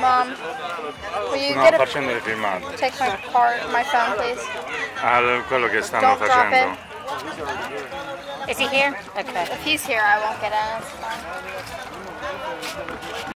Mom, will you No, facendo il filmato. take my phone, please? Quello che stanno Don't drop facendo. it. Is he here? Okay. If he's here, I won't get in. It's fine.